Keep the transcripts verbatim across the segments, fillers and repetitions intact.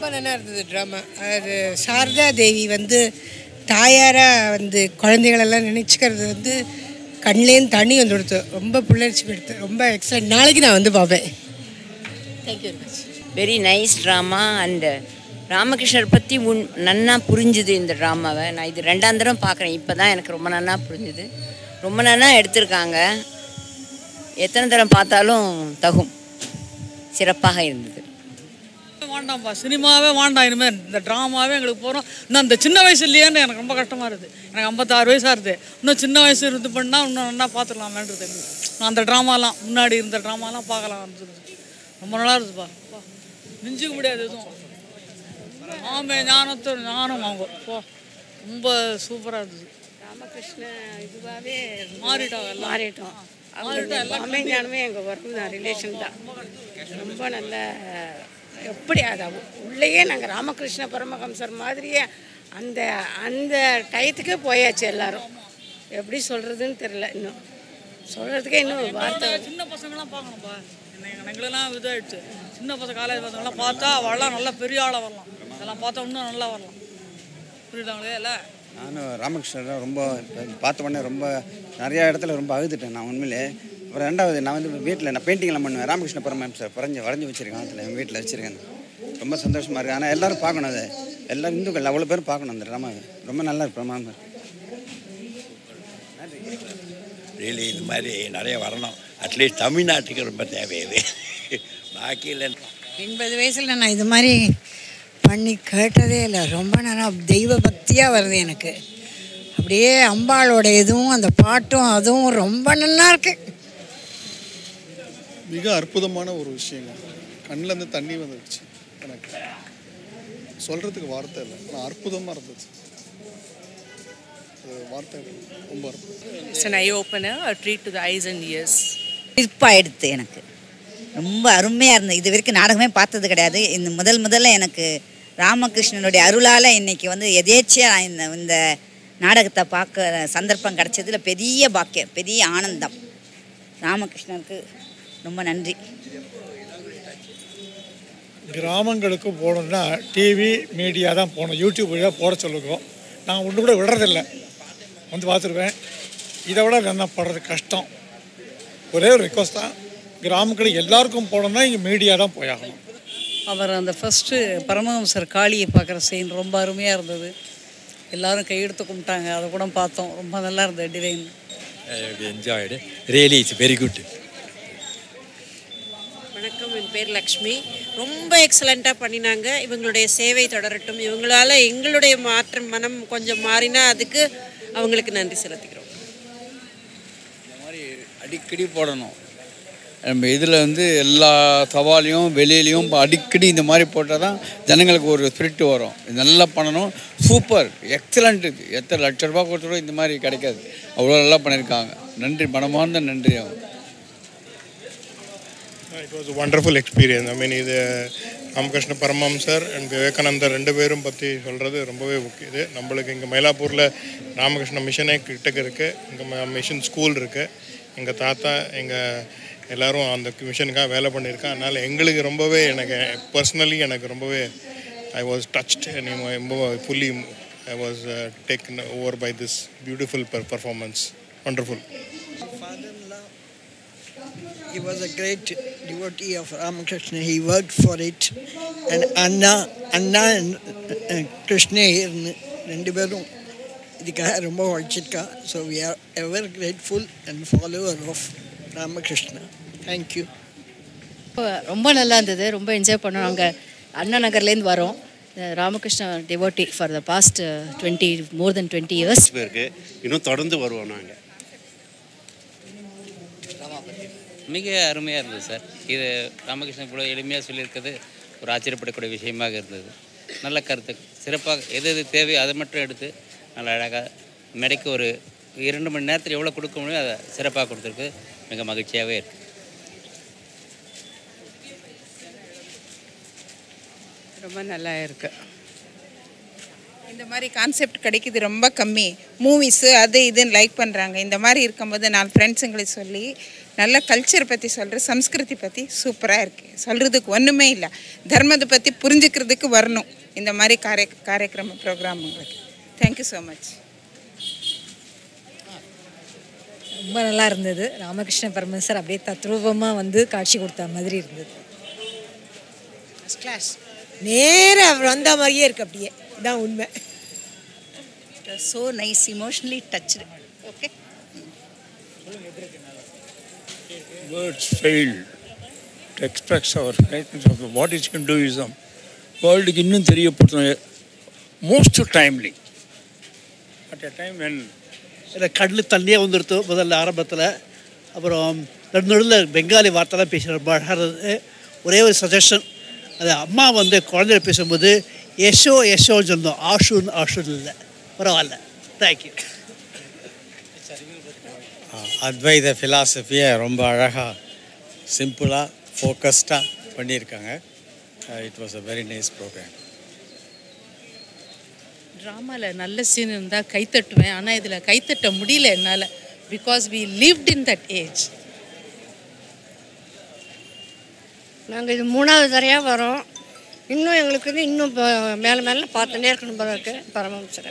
நல்லா இருந்தது ட்ராமா. அது சாரதா தேவி வந்து தாயாராக வந்து குழந்தைகளெல்லாம் நினச்சிக்கிறது வந்து கண்லேருந்து தண்ணி வந்து கொடுத்து ரொம்ப புள்ளரிச்சு கொடுத்து ரொம்ப எக்ஸலண்ட். நாளைக்கு நான் வந்து பார்ப்பேன். Thank you very much. Very nice drama. And Ramakrishnar பற்றி உன் நன்னா புரிஞ்சுது இந்த ட்ராமாவை. நான் இது ரெண்டாம் தரம் பார்க்குறேன். இப்போ தான் எனக்கு ரொம்ப நன்னா புரிஞ்சுது. ரொம்ப நன்னா எடுத்திருக்காங்க. எத்தனை தரம் பார்த்தாலும் தகும். சிறப்பாக இருந்தது. வேண்டாம்ப்பா, சினிமாவே வேண்டாம் இனிமேல். இந்த ட்ராமாவே எங்களுக்கு போகிறோம். இன்னும் அந்த சின்ன வயசு இல்லையான்னு எனக்கு ரொம்ப கஷ்டமாக இருக்குது. எனக்கு ஐம்பத்தாறு வயசாக இருக்குது. இன்னும் சின்ன வயசு இருந்து பண்ணால் இன்னும் நல்லா பார்த்துக்கலாமேன்றது. நான் அந்த ட்ராமாலாம் முன்னாடி இருந்த ட்ராமாலாம் பார்க்கலாம். ரொம்ப நல்லா இருக்குதுப்பா. மிஞ்சிக்க முடியாது எதுவும். ஆமே ஞானத்தை ஞானம் அவங்க போ ரொம்ப சூப்பராக இருந்தது. ராமகிருஷ்ண இதுவாகவே மாறிட்டோம் எல்லாம் மாறிட்டோம். அவங்களுக்கு ஆமே ஞானமே எங்கள் ஒர்க்கு தான், ரிலேஷன் தான். ரொம்ப நல்ல எப்படி அதை உள்ளேயே நாங்கள் ராமகிருஷ்ண பரமஹம்சர் மாதிரியே அந்த அந்த டயத்துக்கே போயாச்சு எல்லாரும். எப்படி சொல்கிறதுன்னு தெரில. இன்னும் சொல்கிறதுக்கே இன்னும் வார்த்தை. சின்ன பசங்களாம் பார்க்கணும்ப்பா. என்ன எங்களெல்லாம் இதாகிடுச்சு. சின்ன பசங்க காலேஜ் பசங்களாம் பார்த்தா அவெல்லாம் நல்லா பெரிய ஆளாக வரலாம். இதெல்லாம் பார்த்தா இன்னும் நல்லா வரலாம். புரியுதாங்களே இல்லை? நானும் ராமகிருஷ்ணன் ரொம்ப பார்த்த உடனே ரொம்ப நிறையா இடத்துல ரொம்ப அழுதுட்டேன் நான் உண்மையிலே. அப்புறம் ரெண்டாவது நான் வந்து வீட்டில் நான் பெயிண்டிங்லாம் பண்ணுவேன். ராமகிருஷ்ண பரமஹம்சர் வரைஞ்சி வரைஞ்சி வச்சுருக்கேன். அதில் எங்கள் வீட்டில் வச்சுருக்கேன். ரொம்ப சந்தோஷமாக இருக்குது. ஆனால் எல்லோரும் பார்க்கணும். அதை எல்லோரும் இந்துக்கள் அவ்வளோ பேரும் பார்க்கணும் அந்த ட்ராமாவை. ரொம்ப நல்லா இருக்கு பிரமாதம். ரியலி இந்த மாதிரி நிறைய வரணும். அட்லீஸ்ட் தமிழ்நாட்டுக்கு ரொம்ப தேவை இது. பாக்கி இல்லை. எண்பது வயசில் நான் இது மாதிரி பண்ணி கேட்டதே இல்லை. ரொம்ப நல்லா தெய்வ பக்தியாக வருது எனக்கு. அப்படியே அம்பாளோட இதுவும் அந்த பாட்டும் அதுவும் ரொம்ப நல்லா இருக்கு. மிக அற்புதமான ஒரு விஷயங்க. கண்ணிலேருந்து தண்ணி வந்துடுச்சு எனக்கு. சொல்கிறதுக்கு வார்த்தை இல்லை. ஆனால் அற்புதமாக இருந்துச்சு. வார்த்தை ரொம்ப அற்புதம். It's an eye opener, a treat to the eyes and ears. இருப்பாயிடுத்து எனக்கு. ரொம்ப அருமையாக இருந்தது. இது வரைக்கும் நாடகமே பார்த்தது கிடையாது. இந்த முதல் முதல்ல எனக்கு ராமகிருஷ்ணனுடைய அருளால் இன்றைக்கி வந்து எதேச்சியாக இந்த இந்த நாடகத்தை பார்க்க சந்தர்ப்பம் கிடச்சதுல பெரிய பாக்கியம், பெரிய ஆனந்தம். ராமகிருஷ்ணனுக்கு ரொம்ப நன்றி. கிராமங்களுக்கு போகணுன்னா டிவி மீடியா தான் போகணும். யூடியூப் வழியாக போட சொல்லுவோம். நான் ஒன்று கூட விடுறதில்லை. வந்து பார்த்துருவேன். இதை விட என்ன படுறது கஷ்டம். ஒரே ஒரு ரிக்வஸ்ட் தான், கிராமங்களுக்கு எல்லாருக்கும் போகணுன்னா இங்கே மீடியா தான் போயாகணும். அவர் அந்த ஃபஸ்ட்டு பரமஹம்சர் காளியை பார்க்குற சீன் ரொம்ப அருமையாக இருந்தது. எல்லோரும் கையெடுத்து கும்பிட்டாங்க. அதை கூட பார்த்தோம். ரொம்ப நல்லா இருந்தது divine. Enjoyed. Really it's very good. வணக்கம், என் பேர் லக்ஷ்மி. ரொம்ப எக்ஸலண்ட்டாக பண்ணினாங்க. இவங்களுடைய சேவை தொடரட்டும். இவங்களால் எங்களுடைய மாற்றம் மனம் கொஞ்சம் மாறினா அதுக்கு அவங்களுக்கு நன்றி செலுத்திக்கிறோம். இந்த மாதிரி அடிக்கடி போடணும். நம்ம இதில் வந்து எல்லா சவாலையும் வெளியிலையும் அடிக்கடி இந்த மாதிரி போட்டால் தான் ஜனங்களுக்கு ஒரு ஸ்பிரிட் வரும். இது நல்லா பண்ணணும். Super excellent. இது எத்தனை லட்ச ரூபா கொடுத்துடும் இந்த மாதிரி கிடைக்காது. அவ்வளோ நல்லா பண்ணியிருக்காங்க. நன்றி, மனமார்ந்த நன்றி. அவங்க it was wonderful experience. I mean இது ராமகிருஷ்ண பரமஹம்சர் அண்ட் விவேகானந்தர் ரெண்டு பேரும் பற்றி சொல்கிறது ரொம்பவே முக்கியம். இது நம்மளுக்கு இங்கே மயிலாப்பூரில் ராமகிருஷ்ண மிஷனே கிட்டக்கு இருக்குது. இங்கே மிஷன் ஸ்கூல் இருக்குது. எங்கள் தாத்தா எங்கள் எல்லோரும் அந்த மிஷனுக்காக வேலை பண்ணியிருக்கேன். அதனால் எங்களுக்கு ரொம்பவே எனக்கு பர்சனலி எனக்கு ரொம்பவே ஐ வாஸ் டச்ட். ரொம்ப fully I was taken over by this beautiful performance. Wonderful. He was a great devotee of Ramakrishna. He worked for it. And Anna, Anna and uh, Krishna here, ரெண்டு பேரும் இதுக்காக ரொம்ப உழைச்சிருக்கா. So we are ever grateful and follower of Ramakrishna. Thank you. ரொம்ப நல்லா இருந்தது. ரொம்ப enjoy பண்ணோம். நாங்கள் அண்ணா நகர்லேருந்து வரோம். Ramakrishna devotee for the past twenty more than twenty years இருக்கு. இன்னும் தொடர்ந்து வருவோம் நாங்கள். மிக அருமையாக இருந்தது சார். இது ராமகிருஷ்ணன் இவ்வளோ எளிமையாக சொல்லியிருக்கிறது ஒரு ஆச்சரியப்படக்கூடிய விஷயமாக இருந்தது. நல்ல கருத்து சிறப்பாக எது எது தேவையோ அதை மட்டும் எடுத்து நல்ல அழகாக மேடைக்கு ஒரு இரண்டு மணி நேரத்தில் எவ்வளோ கொடுக்க முடியும் அதை சிறப்பாக கொடுத்துருக்கு. மிக மகிழ்ச்சியாகவே இருக்குது. ரொம்ப நல்லா இருக்கு. இந்த மாதிரி கான்செப்ட் கிடைக்கிது ரொம்ப கம்மி. மூவிஸு அது இதுன்னு லைக் பண்ணுறாங்க. இந்த மாதிரி இருக்கும்போது நான் ஃப்ரெண்ட்ஸுங்களுக்கு சொல்லி நல்ல கல்ச்சர் பற்றி சொல்கிற சம்ஸ்கிருதி பற்றி சூப்பராக இருக்குது. சொல்கிறதுக்கு ஒன்றுமே இல்லை. தர்மத்தை பற்றி புரிஞ்சுக்கிறதுக்கு வரணும் இந்த மாதிரி காரிய காரியக்கிரம ப்ரோக்ராம். உங்களுக்கு தேங்க்யூ ஸோ மச். ரொம்ப நல்லா இருந்தது. ராமகிருஷ்ண பரமஹம்சர் அப்படியே தத்ரூபமாக வந்து காட்சி கொடுத்த மாதிரி இருந்தது. First class. நேராக அவர் வந்த மாதிரியே இருக்குது. அப்படியே இதான் உண்மை. So nice, emotionally touched. Okay. Words fail to express our greatness of what is Hinduism. வேர்ல்டுக்கு இன்னும் தெரியப்படுத்தணும். Most timely at a time when இல்லை கடலில் தண்ணியே வந்துடுத்து முதல்ல ஆரம்பத்தில். அப்புறம் ரெண்டு நடுவில் பெங்காலி வார்த்தைலாம் பேசுகிற ரொம்ப அழகாக இருந்தது. ஒரே ஒரு சஜஷன், அது அம்மா வந்து குழந்தைய பேசும்போது யஷோ யஷோன்னு சொன்னோம், ஆஷுன்னு ஆஷுன்னு இல்லை. பரவாயில்ல. தேங்க்யூ. அத்வைத ஃபிலாசபியை ரொம்ப அழகாக சிம்பிளாக ஃபோக்கஸ்டாக பண்ணியிருக்காங்க. It was a very nice programme. ட்ராமாவில் நல்ல சீன் இருந்தால் கைத்தட்டுவேன். ஆனால் இதில் கைத்தட்ட முடியல என்னால். Because we lived in that age. நாங்கள் இது மூணாவது தரையாக வரோம். இன்னும் எங்களுக்கு வந்து இன்னும் இப்போ மேலே மேலே பார்த்துட்டே இருக்கணும் போல இருக்கு பரமஹம்சரை.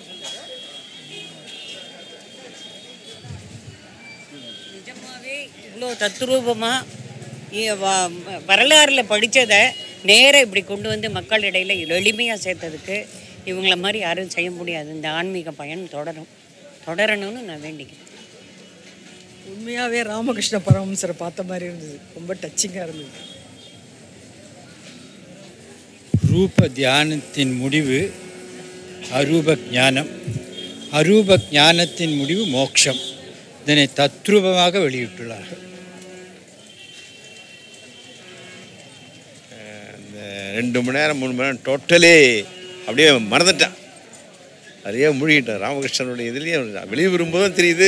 நிஜமாகவே இவ்வளோ தத்ரூபமாக வரலாறில் படித்ததை நேராக இப்படி கொண்டு வந்து மக்கள் இடையில் எளிமையாக சேர்த்ததுக்கு இவங்கள மாதிரி யாரும் செய்ய முடியாது. இந்த ஆன்மீக பயன் தொடரும் தொடரணும்னு நான் வேண்டிக்கிறேன். உண்மையாகவே ராமகிருஷ்ண பரமஹம்சரை பார்த்த மாதிரி இருந்தது. ரொம்ப டச்சிங்காக இருந்தது. ரூப தியானத்தின் முடிவு அரூப ஞானம், அரூப ஞானத்தின் முடிவு மோட்சம். இதனை தத்ரூபமாக வெளியிட்டுள்ளார்கள். இந்த ரெண்டு மணி நேரம் மூணு மணி நேரம் டோட்டலி அப்படியே மறந்துட்டேன். நிறைய மூழ்கிட்டேன் ராமகிருஷ்ணனுடைய இதுலேயும். வெளியே வரும்போதும் தெரியுது.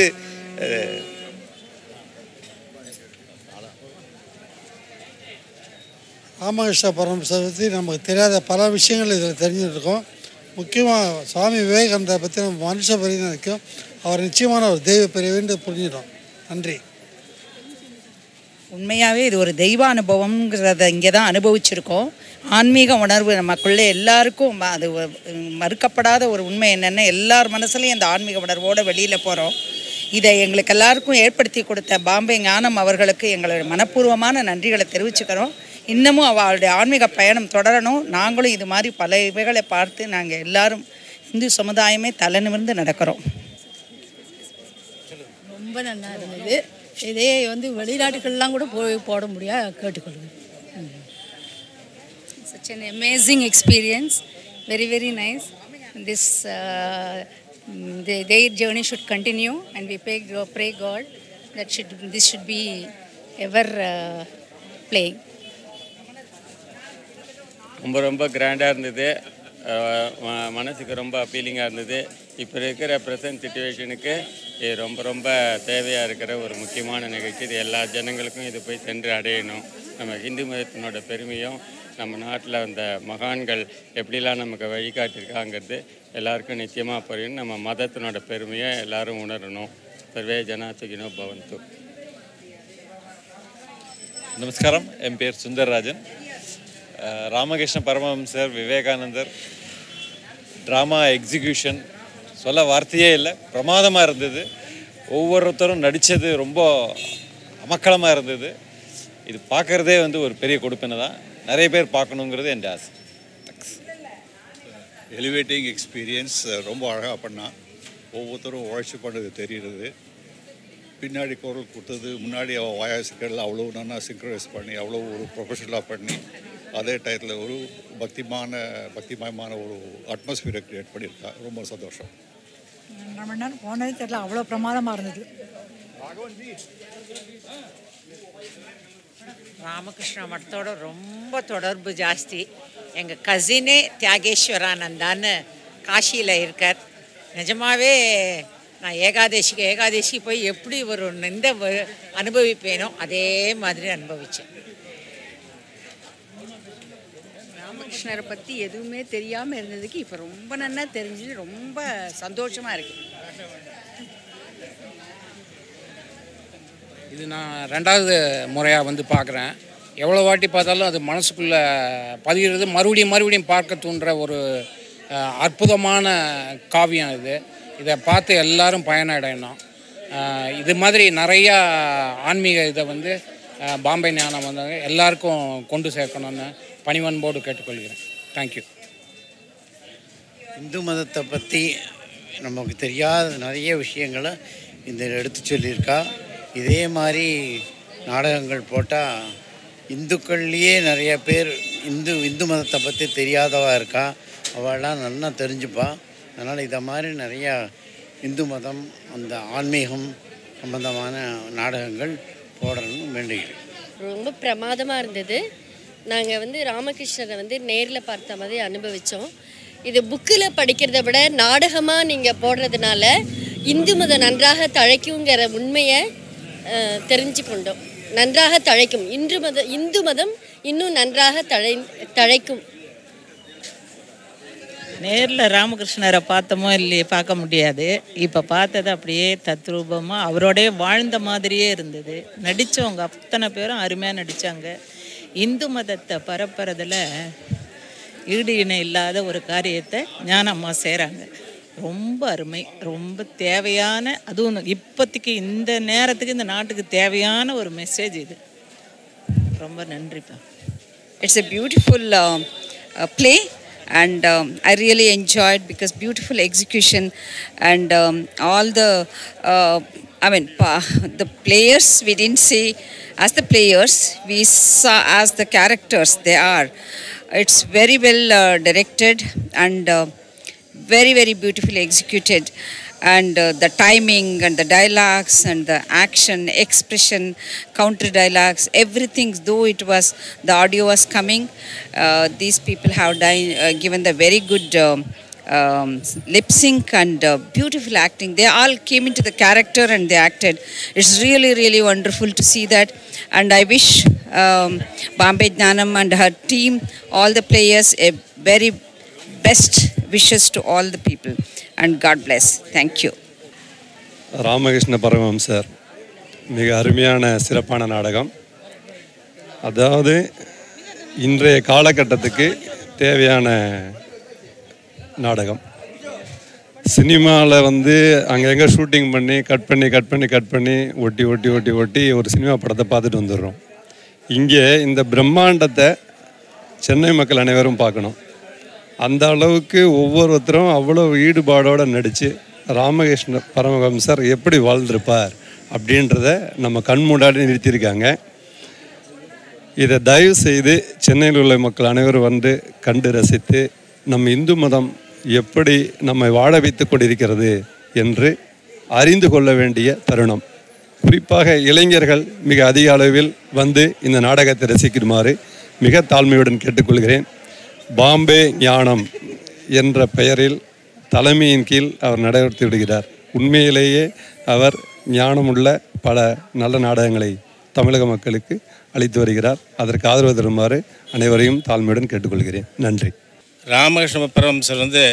ராமகிருஷ்ண பரமஹம்சரை பற்றி நமக்கு தெரியாத பல விஷயங்கள் இதில் தெரிஞ்சுருக்கோம். முக்கியமாக சுவாமி விவேகானந்தரை பற்றி நம்ம மனுஷ பரிணாமிக்கும் அவர் நிச்சயமான ஒரு தெய்வ பிரிவுன்னு புரிஞ்சிடும். நன்றி. உண்மையாகவே இது ஒரு தெய்வ அனுபவங்கிறத இங்கே தான் அனுபவிச்சிருக்கோம். ஆன்மீக உணர்வு நமக்குள்ளே எல்லாருக்கும் அது மறுக்கப்படாத ஒரு உண்மை என்னென்னா, எல்லார் மனசுலையும் அந்த ஆன்மீக உணர்வோடு வெளியில் போகிறோம். இதை எங்களுக்கு எல்லாருக்கும் ஏற்படுத்தி கொடுத்த பாம்பே ஞானம் அவர்களுக்கு எங்களுடைய மனப்பூர்வமான நன்றிகளை தெரிவிச்சுக்கிறோம். இன்னமும் அவளுடைய ஆன்மீக பயணம் தொடரணும். நாங்களும் இது மாதிரி பல இவைகளை பார்த்து நாங்கள் எல்லாரும் இந்து சமுதாயமே தலை நிமிர்ந்து நடக்கிறோம். ரொம்ப நல்லா இருந்தது. இதே வந்து வெளிநாட்டுகள்லாம் கூட போய் போட முடியாது கேட்டுக்கொள்வேன். Such an amazing experience, very very nice. This uh, the, their journey should continue, and we pray, pray God that should this should be ever uh, playing. ரொம்ப ரொம்ப கிராண்டாக இருந்தது. மனசுக்கு ரொம்ப அப்பீலிங்காக இருந்தது. இப்போ இருக்கிற ப்ரெசன்ட் சிச்சுவேஷனுக்கு இது ரொம்ப ரொம்ப தேவையாக இருக்கிற ஒரு முக்கியமான நிகழ்ச்சி. இது எல்லா ஜனங்களுக்கும் இது போய் சென்று அடையணும். நம்ம இந்து மதத்தினோட பெருமையும் நம்ம நாட்டில் அந்த மகான்கள் எப்படிலாம் நமக்கு வழிகாட்டியிருக்காங்கிறது எல்லாருக்கும் நிச்சயமாக புரியணும். நம்ம மதத்தினோட பெருமையை எல்லாரும் உணரணும். சர்வே ஜனா சுகினோ பவந்து. நமஸ்காரம். என் பேர் சுந்தர்ராஜன். ராமகிருஷ்ண பரமஹம்சர், விவேகானந்தர் ட்ராமா எக்ஸிக்யூஷன் சொல்ல வார்த்தையே இல்லை. பிரமாதமாக இருந்தது. ஒவ்வொருத்தரும் நடித்தது ரொம்ப அமக்களமாக இருந்தது. இது பார்க்குறதே வந்து ஒரு பெரிய கொடுப்பினை தான். நிறைய பேர் பார்க்கணுங்கிறது என் ஆசை. Elevating experience. ரொம்ப அழகாக பண்ணால் ஒவ்வொருத்தரும் உழைச்சி பண்ணது தெரிகிறது. பின்னாடி குரல் கொடுத்தது, முன்னாடி அவள் வாயாசிக்கரில் அவ்வளோ நல்லா சிங்க்ரனைஸ் பண்ணி அவ்வளோ ஒரு ப்ரொஃபஷனலாக பண்ணி அதே டயத்தில் ஒரு பக்திமான பக்திமயமான ஒரு அட்மாஸ்பியரை க்ரியேட் பண்ணியிருக்கா. ரொம்ப சந்தோஷம். ரெண்டு மணி நேரம் போனதே தெரியல, அவ்வளோ பிரமாதமாக இருந்தது. ராமகிருஷ்ண மடத்தோட ரொம்ப தொடர்பு ஜாஸ்தி. எங்கள் கசினே தியாகேஸ்வரானந்தான்னு காஷியில் இருக்கார். நிஜமாகவே நான் ஏகாதேசிக்கு ஏகாதேசி போய் எப்படி ஒரு இந்த அனுபவிப்பேனோ அதே மாதிரி அனுபவித்தேன். ராமகிருஷ்ணரை பற்றி எதுவுமே தெரியாமல் இருந்ததுக்கு இப்போ ரொம்ப நல்லா தெரிஞ்சு ரொம்ப சந்தோஷமாக இருக்குது. இது நான் ரெண்டாவது முறையாக வந்து பார்க்குறேன். எவ்வளோ வாட்டி பார்த்தாலும் அது மனசுக்குள்ளே பதிகிறது, மறுபடியும் மறுபடியும் பார்க்க தூண்டுற ஒரு அஹ், அற்புதமான காவியம் இது. இதை பார்த்து எல்லாரும் பயனடையணும். அஹ், இது மாதிரி நிறையா ஆன்மீக இதை வந்து அஹ், பாம்பே ஞானம் வந்தாங்க எல்லாருக்கும் கொண்டு சேர்க்கணும்னு பணிவன்போடு கேட்டுக்கொள்கிறேன். தேங்க்யூ. இந்து மதத்தை பற்றி நமக்கு தெரியாத நிறைய விஷயங்களை இந்த எடுத்து சொல்லியிருக்கா. இதே மாதிரி நாடகங்கள் போட்டால் இந்துக்கள்லேயே நிறைய பேர் இந்து இந்து மதத்தை பற்றி தெரியாதவா இருக்கா, அவள்லாம் நல்லா தெரிஞ்சுப்பா. அதனால் இதை மாதிரி நிறையா இந்து மதம் அந்த ஆன்மீகம் சம்பந்தமான நாடகங்கள் போடணும்னு வேண்டுகிறேன். ரொம்ப பிரமாதமாக இருந்தது. நாங்கள் வந்து ராமகிருஷ்ணரை வந்து நேரில் பார்த்த மாதிரி அனுபவித்தோம். இது புக்கில் படிக்கிறத விட நாடகமாக நீங்கள் போடுறதுனால இந்து மதம் நன்றாக தழைக்குங்கிற உண்மையை அஹ், தெரிஞ்சு கொண்டோம். நன்றாக தழைக்கும். இந்து மத இந்து மதம் இன்னும் நன்றாக தழை தழைக்கும். நேரில் ராமகிருஷ்ணரை பார்த்தோமோ இல்லையே பார்க்க முடியாது. இப்போ பார்த்தது அப்படியே தத்ரூபமாக அவரோடய வாழ்ந்த மாதிரியே இருந்தது. நடித்தவங்க அத்தனை பேரும் அருமையாக நடித்தாங்க. இந்து மதத்தை பரப்புறதில் ஈடு இணை இல்லாத ஒரு காரியத்தை ஞானம்மா செய்கிறாங்க. ரொம்ப அருமை, ரொம்ப தேவையான, அதுவும் இப்போதைக்கு இந்த நேரத்துக்கு இந்த நாட்டுக்கு தேவையான ஒரு மெசேஜ் இது. ரொம்ப நன்றிப்பா. It's a beautiful uh, uh, play and um, I really enjoyed because beautiful execution and um, all the uh, I mean pa- the players we didn't see as the players, we saw as the characters they are. It's very well uh, directed and uh, very very beautifully executed and uh, the timing and the dialogues and the action expression counter dialogues everything, though it was the audio was coming, uh, these people have di- uh, given the very good um, um, lip sync and uh, beautiful acting. They all came into the character and they acted. It's really really wonderful to see that, and I wish um, Bombay Jnanam and her team, all the players, a very best wishes to all the people and God bless. Thank you. Ramakrishna பரமஹம்சர் மிக அருமையான சிறப்பான நாடகம். அதாவது இன்றைய காலகட்டத்துக்கு தேவையான நாடகம். சினிமாவில் வந்து அங்கங்கே ஷூட்டிங் பண்ணி கட் பண்ணி கட் பண்ணி கட் பண்ணி ஒட்டி ஒட்டி ஒட்டி ஒட்டி ஒரு சினிமா படத்தை பார்த்துட்டு வந்துடுறோம். இங்கே இந்த பிரம்மாண்டத்தை சென்னை மக்கள் அனைவரும் பார்க்கணும். அந்த அளவுக்கு ஒவ்வொருத்தரும் அவ்வளோ ஈடுபாடோடு நடித்து ராமகிருஷ்ண பரமஹம்சர் எப்படி வாழ்ந்திருப்பார் அப்படின்றத நம்ம கண் முன்னாடி நிறுத்தியிருக்காங்க. இதை தயவு செய்து சென்னையில் உள்ள மக்கள் அனைவரும் வந்து கண்டு ரசித்து நம் இந்து மதம் எப்படி நம்மை வாழ வைத்து கொண்டிருக்கிறது என்று அறிந்து கொள்ள வேண்டிய தருணம். குறிப்பாக இளைஞர்கள் மிக அதிக அளவில் வந்து இந்த நாடகத்தை ரசிக்குமாறு மிக தாழ்மையுடன் கேட்டுக்கொள்கிறேன். பாம்பே ஞானம் என்ற பெயரில் தலைமையின் கீழ் அவர் நடத்தி விடுகிறார். உண்மையிலேயே அவர் ஞானமுள்ள பல நல்ல நாடகங்களை தமிழக மக்களுக்கு அளித்து வருகிறார். அதற்கு ஆதரவு தருமாறு அனைவரையும் தாழ்மையுடன் கேட்டுக்கொள்கிறேன். நன்றி. ராமகிருஷ்ண பரமஹம்சர் வந்து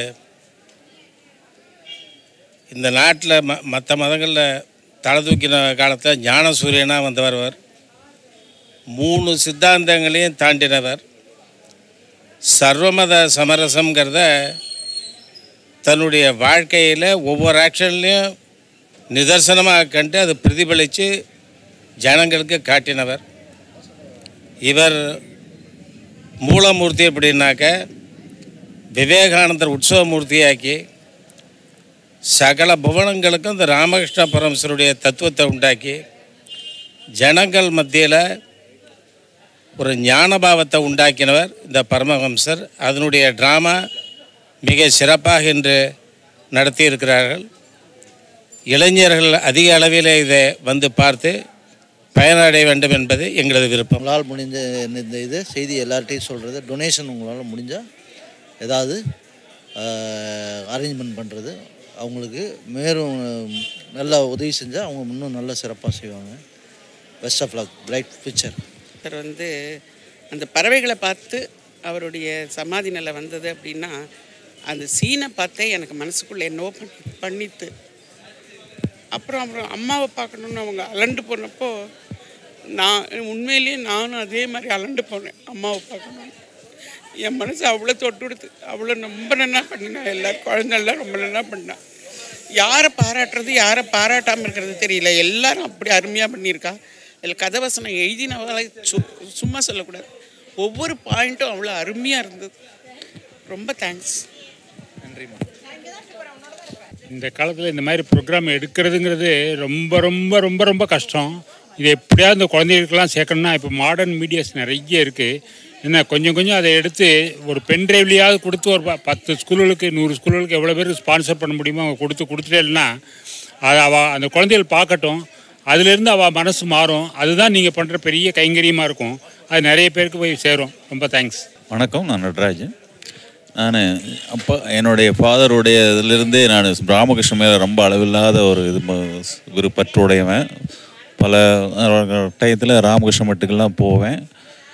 இந்த நாட்டில் ம மற்ற மதங்களில் தலை தூக்கின காலத்தில் ஞான சூரியனாக வந்தவர். அவர் மூணு சித்தாந்தங்களையும் தாண்டினவர். சர்வமத சமரசங்கிறத தன்னுடைய வாழ்க்கையில் ஒவ்வொரு ஆக்ஷன்லேயும் நிதர்சனமாக கண்டு அது பிரதிபலித்து ஜனங்களுக்கு காட்டினவர். இவர் மூலமூர்த்தி அப்படின்னாக்க விவேகானந்தர் உற்சவமூர்த்தியாக்கி சகல புவனங்களுக்கும் இந்த ராமகிருஷ்ண பரமஹம்சருடைய தத்துவத்தை உண்டாக்கி ஜனங்கள் மத்தியில் ஒரு ஞானபாவத்தை உண்டாக்கினவர் இந்த பரமஹம்சர். அதனுடைய ட்ராமா மிக சிறப்பாக இன்று நடத்தியிருக்கிறார்கள். இளைஞர்கள் அதிக அளவில் இதை வந்து பார்த்து பயனடைய வேண்டும் என்பது எங்களது விருப்பம். உங்களால் முடிஞ்ச இந்த இது செய்தி எல்லார்ட்டையும் சொல்கிறது, டொனேஷன் உங்களால் முடிஞ்சால் ஏதாவது அரேஞ்ச்மெண்ட் பண்ணுறது, அவங்களுக்கு மேலும் நல்லா உதவி செஞ்சால் அவங்க இன்னும் நல்லா சிறப்பாக செய்வாங்க. Best of luck, bright future. Sir வந்து அந்த பறவைகளை பார்த்து அவருடைய சமாதி நிலை வந்தது அப்படின்னா அந்த சீனை பார்த்தே எனக்கு மனசுக்குள்ளே என்னவோ பண்ணி பண்ணித்து அப்புறம் அப்புறம் அம்மாவை பார்க்கணுன்னு அவங்க அலண்டு போனப்போ நான் உண்மையிலேயே நானும் அதே மாதிரி அலண்டு போனேன் அம்மாவை பார்க்கணும். என் மனசு அவ்வளோ தொட்டு கொடுத்து அவ்வளோ ரொம்ப நல்லா பண்ணினா. எல்லாரும் குழந்தைலாம் ரொம்ப நல்லா பண்ணா. யாரை பாராட்டுறது யாரை பாராட்டாமல் இருக்கிறது தெரியல. எல்லாரும் அப்படி அருமையாக பண்ணியிருக்கா. இதில் கதவசனம் எழுதினவங்களை சு சும்மா சொல்லக்கூடாது. ஒவ்வொரு பாயிண்ட்டும் அவ்வளோ அருமையாக இருந்தது. ரொம்ப தேங்க்ஸ். நன்றிம்மா. இந்த காலத்தில் இந்த மாதிரி ப்ரோக்ராம் எடுக்கிறதுங்கிறது ரொம்ப ரொம்ப ரொம்ப ரொம்ப கஷ்டம். இது எப்படியாவது இந்த குழந்தைகளுக்கெல்லாம் சேர்க்கணும்னா இப்போ மாடர்ன் மீடியாஸ் நிறைய இருக்குது. என்ன கொஞ்சம் கொஞ்சம் அதை எடுத்து ஒரு பென் ட்ரைவ்லையாவது கொடுத்து ஒரு ப பத்து ஸ்கூல்களுக்கு நூறு ஸ்கூல்களுக்கு எவ்வளோ பேர் ஸ்பான்சர் பண்ண முடியுமோ அவங்க கொடுத்து கொடுத்துட்டே இல்லைன்னா அதை அவள் அந்த குழந்தைகள் பார்க்கட்டும். அதுலேருந்து அவள் மனசு மாறும். அதுதான் நீங்கள் பண்ணுற பெரிய கைங்கரியமாக இருக்கும். அது நிறைய பேருக்கு போய் சேரும். ரொம்ப தேங்க்ஸ். வணக்கம், நான் நடராஜன். நான் அப்போ என்னுடைய ஃபாதருடைய இதிலிருந்தே நான் ராமகிருஷ்ணன் மேலே ரொம்ப அளவில்லாத ஒரு இது விருப்பற்றுடையவன். பல டயத்தில் ராமகிருஷ்ண மட்டுக்கெல்லாம் போவேன்.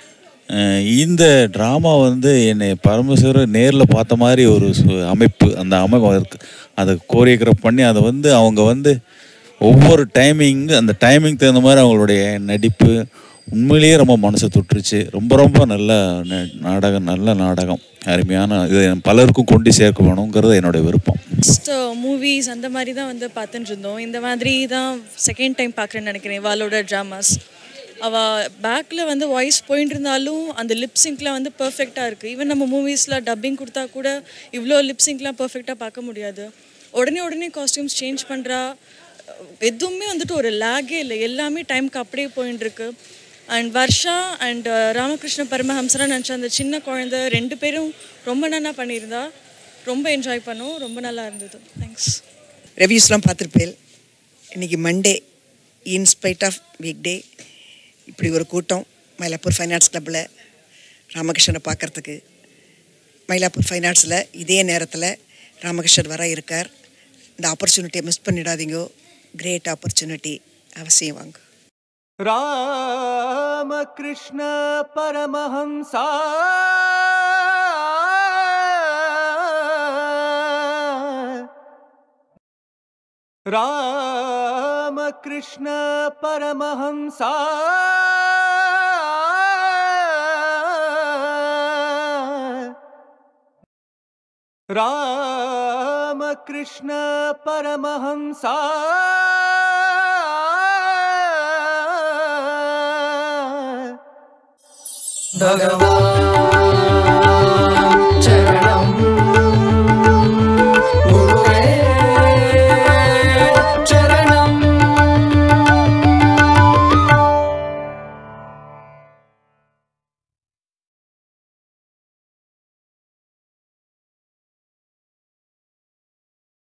இந்த ட்ராமா வந்து என்னை பரமேஸ்வரர் நேரில் பார்த்த மாதிரி ஒரு அமைப்பு. அந்த அமைப்பு அதை கோரியோகிராஃப் பண்ணி அதை வந்து அவங்க வந்து ஒவ்வொரு டைமிங் அந்த டைமிங் தகுந்த மாதிரி அவங்களுடைய நடிப்பு உண்மையிலேயே ரொம்ப மனசை தொட்டுருச்சு. ரொம்ப ரொம்ப நல்ல நாடகம், நல்ல நாடகம், அருமையான இது பலருக்கும் கொண்டு சேர்க்க வேணுங்கிறது என்னுடைய விருப்பம். ஃபஸ்ட் மூவிஸ் அந்த மாதிரி தான் வந்து பார்த்துட்டு இருந்தோம். இந்த மாதிரி தான் செகண்ட் டைம் பார்க்குறேன்னு நினைக்கிறேன் இவாளோட ட்ராமாஸ். அவள் பேக்கில் வந்து வாய்ஸ் போயிட்டு இருந்தாலும் அந்த லிப்ஸிங்க்லாம் வந்து பர்ஃபெக்டாக இருக்குது. ஈவன் நம்ம மூவிஸில் டப்பிங் கொடுத்தா கூட இவ்வளோ லிப்ஸிங்க்லாம் பர்ஃபெக்டாக பார்க்க முடியாது. உடனே உடனே காஸ்டியூம்ஸ் சேஞ்ச் பண்ணுறா. எதுவுமே வந்துட்டு ஒரு லேகே இல்லை. எல்லாமே டைமுக்கு அப்படியே போயின்ட்டுருக்கு. அண்ட் வர்ஷா அண்ட் ராமகிருஷ்ண பரமஹம்சராக நினச்ச அந்த சின்ன குழந்தை ரெண்டு பேரும் ரொம்ப நல்லா பண்ணியிருந்தா. ரொம்ப என்ஜாய் பண்ணோம். ரொம்ப நல்லா இருந்தது. தேங்க்ஸ். ரிவ்யூஸ்லாம் பார்த்துருப்பேன். இன்றைக்கி Monday, in spite of weekday, இப்படி ஒரு கூட்டம் மயிலாப்பூர் ஃபைன் ஆர்ட்ஸ் கிளப்பில் ராமகிருஷ்ணனை பார்க்குறதுக்கு. மயிலாப்பூர் ஃபைன் ஆர்ட்ஸில் இதே நேரத்தில் ராமகிருஷ்ணன் வர இருக்கார். இந்த ஆப்பர்ச்சுனிட்டியை மிஸ் பண்ணிடாதீங்க. Great opportunity. அவசியம் வாங்க. ராமகிருஷ்ண பரமஹம்சா ராமகிருஷ்ண பரமஹம்சா ராமகிருஷ்ண பரமஹம்சா भगवान